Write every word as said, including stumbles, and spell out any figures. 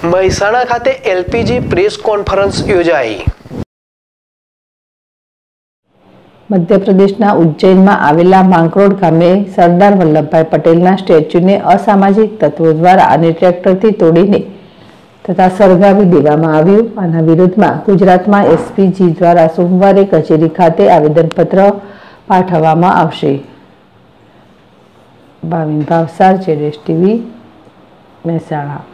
મહેસાણા ખાતે LPG press conference યોજાઈ। મધ્યપ્રદેશના ઉજ્જૈનમાં આવેલા માંગરોળ ગામે સરદાર વલ્લભભાઈ પટેલના સ્ટેચ્યુને અસામાજિક તત્વો દ્વારા અને ટ્રેક્ટરથી તોડીને તથા સળગાવી દેવામાં આવ્યું। આના વિરોધમાં ગુજરાતમાં એસપીજી દ્વારા સોમવારે કચેરી ખાતે આવેદનપત્ર પાઠવવામાં આવશે। ભાવિન ભાવસાર, જેડેશ ટીવી, મહેસાણા।